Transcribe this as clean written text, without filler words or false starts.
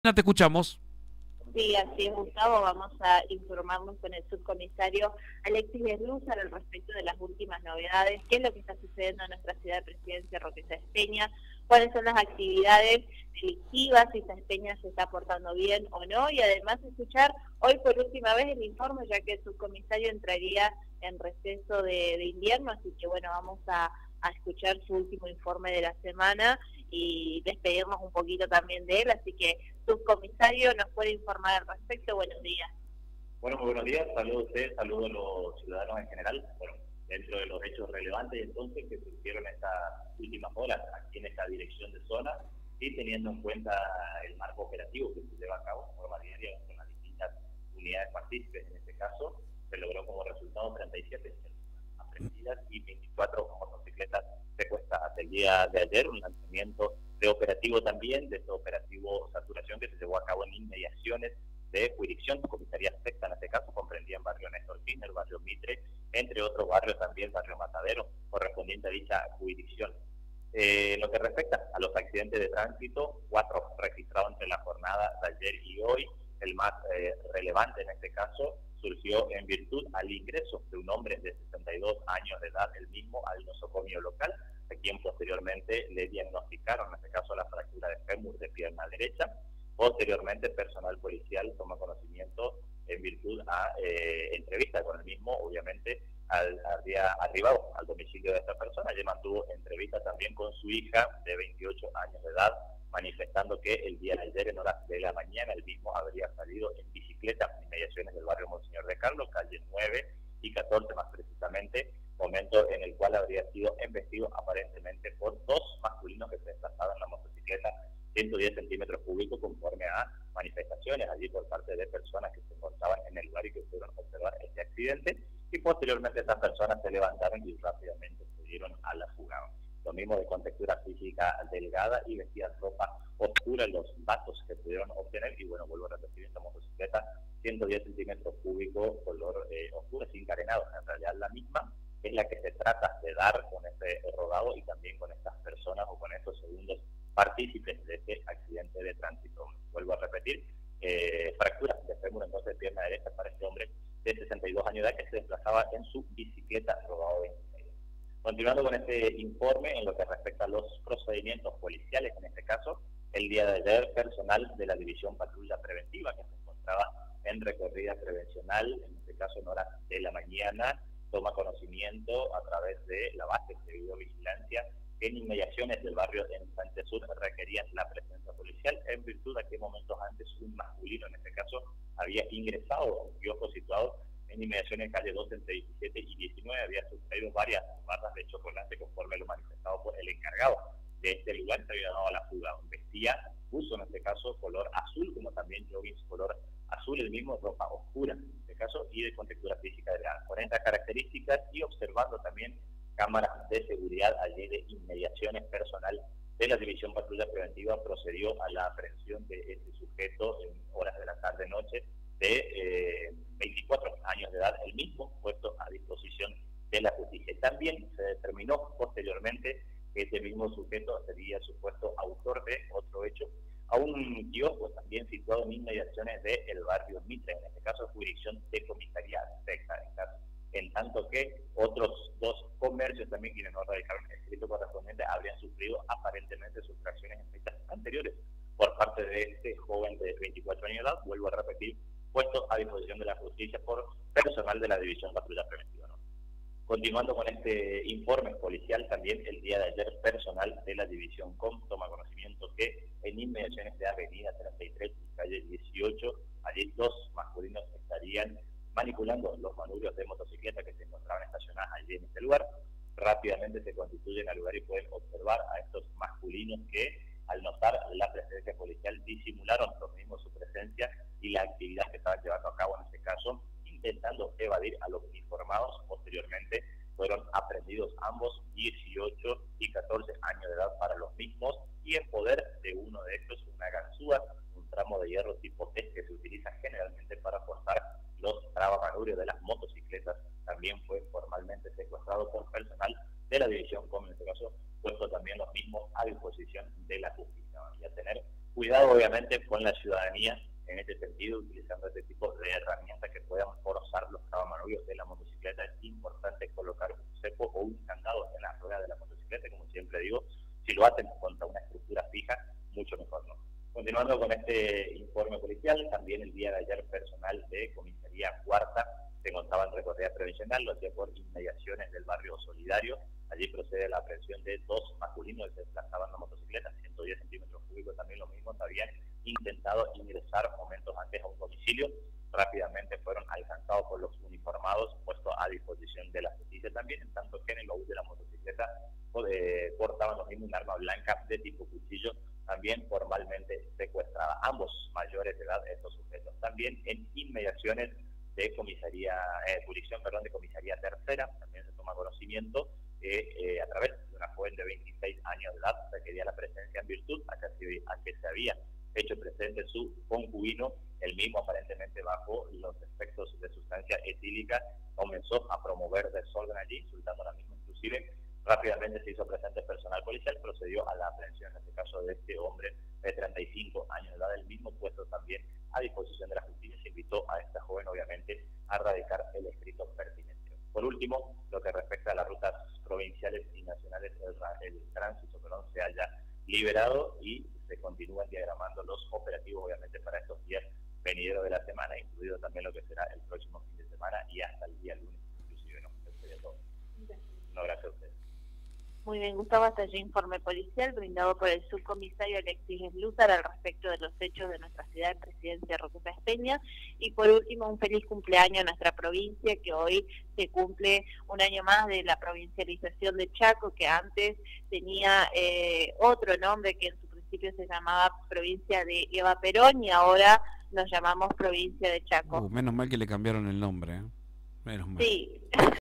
Te escuchamos. Sí, así es, Gustavo. Vamos a informarnos con el subcomisario Alexis Deslúzar al respecto de las últimas novedades, qué es lo que está sucediendo en nuestra ciudad de Presidencia, Roque Sáenz Peña, cuáles son las actividades delictivas, si Sáenz Peña se está portando bien o no, y además escuchar hoy por última vez el informe, ya que el subcomisario entraría en receso de invierno, así que bueno, vamos a escuchar su último informe de la semana y despedirnos un poquito también de él, así que subcomisario nos puede informar al respecto. Buenos días. Bueno, muy buenos días, saludo a usted, saludo a los ciudadanos en general. Bueno, dentro de los hechos relevantes entonces que surgieron estas últimas horas aquí en esta dirección de zona y teniendo en cuenta el marco operativo que se lleva a cabo de forma diaria con las distintas unidades partícipes, en este caso se logró como resultado 37 personas aprendidas y 24 motocicletas secuestradas. Hasta el día de ayer un lanzamiento de operativo también, de este operativo Saturación que se llevó a cabo en inmediaciones de jurisdicción, comisaría sexta en este caso, comprendía en barrio Néstor Kirchner, barrio Mitre, entre otros barrios también, barrio Matadero, correspondiente a dicha jurisdicción. En lo que respecta a los accidentes de tránsito, 4 registrados entre la jornada de ayer y hoy. El más relevante en este caso surgió en virtud al ingreso de un hombre de 62 años de edad, el mismo, al nosocomio local, a quien posteriormente le diagnosticaron, en este caso, la fractura de fémur de pierna derecha. Posteriormente, personal policial toma conocimiento en virtud a entrevista con el mismo, obviamente, había arribado al domicilio de esta persona. Allí mantuvo entrevista también con su hija de 28 años de edad, manifestando que el día de ayer en horas de la mañana el mismo habría salido en bicicleta en inmediaciones del barrio Monseñor de Carlos, calle 9 y 14 más precisamente, momento en el cual habría sido embestido aparentemente por 2 masculinos que se desplazaban en la motocicleta 110 centímetros cúbicos, conforme a manifestaciones allí por parte de personas que se encontraban en el lugar y que pudieron observar este accidente, y posteriormente esas personas se levantaron y rápidamente se dieron a la fuga. Lo mismo de contextura física delgada y vestían ropa oscura, los datos que pudieron obtener, y bueno, vuelvo a repetir, esta motocicleta 110 centímetros cúbicos, color oscuro, sin carenado, en realidad la misma es la que se trata de dar con este rodado y también con estas personas o con estos segundos partícipes de este accidente de tránsito. Vuelvo a repetir, fractura de fémur, entonces pierna derecha para este hombre de 62 años de edad que se desplazaba en su bicicleta rodado 26. Continuando con este informe, en lo que respecta a los procedimientos policiales, en este caso, el día de ayer, personal de la División Patrulla Preventiva, que se encontraba en recorrida prevencional, en este caso en horas de la mañana, toma conocimiento a través de la base de videovigilancia en inmediaciones del barrio en Sánchez Sur requerían la presencia policial, en virtud de que momentos antes un masculino, en este caso, había ingresado a un kiosco situado en inmediaciones de calle 2 entre 17 y 19, había sustraído varias barras de chocolate conforme lo manifestado por el encargado de este lugar, se había dado a la fuga. Vestía, puso en este caso color azul, como también joggings color azul, el mismo, ropa oscura en este caso, y de contextura física delgada. Con estas características y observando también cámaras de seguridad allí de inmediaciones, personal de la División Patrulla Preventiva procedió a la aprehensión de este sujeto en horas de la tarde-noche de 24 años de edad, el mismo puesto a disposición de la justicia. También se determinó posteriormente que este mismo sujeto sería supuesto autor de otro hecho a un kiosco también situado en inmediaciones del barrio Mitre, en este caso jurisdicción de comisaría sexta, en tanto que otros 2 comercios también, quienes no radicaron el escrito correspondiente, habrían sufrido aparentemente sustracciones en fechas anteriores por parte de este joven de 24 años de edad, vuelvo a repetir, puesto a disposición de la justicia por personal de la División Patrulla Preventiva, ¿no? Continuando con este informe policial, también el día de ayer personal de la División COM toma conocimiento que en inmediaciones de Avenida 33 y calle 18, allí 2 masculinos estarían manipulando los manubrios de motocicleta que se encontraban estacionadas allí en este lugar. Rápidamente se constituyen al lugar y pueden observar a estos masculinos que, al notar la presencia policial, disimularon los mismos su presencia y la actividad que estaban llevando a cabo en este caso, intentando evadir a los uniformados. Posteriormente fueron aprendidos ambos, 18 y 14 años de edad para los mismos, y en poder de uno de estos una ganzúa, un tramo de hierro tipo T que se utiliza generalmente para forzar los trabamanubrios de las motocicletas, también fue formalmente secuestrado por personal de la División COM, en este caso, puesto también los mismos a disposición de la justicia. Y a tener cuidado obviamente con la ciudadanía en este sentido, utilizando este tipo de herramientas que puedan forzar los trabamanubrios de la motocicleta. Es importante colocar un cepo o un candado en la rueda de la motocicleta, como siempre digo. Si lo hacen contra una estructura fija, mucho mejor, ¿no? Continuando con este informe policial, también el día de ayer personal de Comisaría Cuarta se encontraba en recorrida prevencional, lo hacía por inmediaciones del barrio Solidario. Allí procede la aprehensión de 2 masculinos que se desplazaban en motocicleta, 110 centímetros cúbicos, también lo mismo, habían intentado ingresar momentos antes a un domicilio. Rápidamente fueron alcanzados por los uniformados, puestos a disposición de la justicia también, en tanto que en el baúl de la motocicleta portaban los mismos un arma blanca de tipo cuchillo, también formalmente secuestrada. Ambos mayores de edad, estos sujetos. También en inmediaciones de jurisdicción de Comisaría Tercera, también se toma conocimiento a través de una joven de 26 años de edad, requería la presencia en virtud a que se había hecho presente su concubino. El mismo, aparentemente bajo los efectos de sustancia etílica, comenzó a promover desorden allí, insultando a la misma. Inclusive rápidamente se hizo presente personal policial, procedió a la aprehensión, en este caso de este hombre de 35 años de edad, el mismo puesto también a disposición de la justicia. Se invitó a esta joven obviamente a radicar el escrito pertinente. Por último, lo que respecta a las rutas provinciales y nacionales, el tránsito se haya liberado y se continúan diagramando los operativos obviamente para estos días venideros de la semana, incluido también lo que será el próximo fin de semana y hasta el día lunes, inclusive. No, eso sería todo. No, gracias a ustedes. Muy bien, Gustavo, hasta allí informe policial brindado por el subcomisario Alexis Slúzar al respecto de los hechos de nuestra ciudad de Presidencia Roque Sáenz Peña. Y por último, un feliz cumpleaños a nuestra provincia, que hoy se cumple un año más de la provincialización de Chaco, que antes tenía otro nombre, que en su principio se llamaba Provincia de Eva Perón, y ahora nos llamamos Provincia de Chaco. Menos mal que le cambiaron el nombre, ¿eh? Menos mal. Sí.